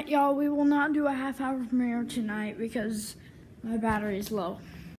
Y'all, we will not do a half-hour premiere tonight because my battery is low.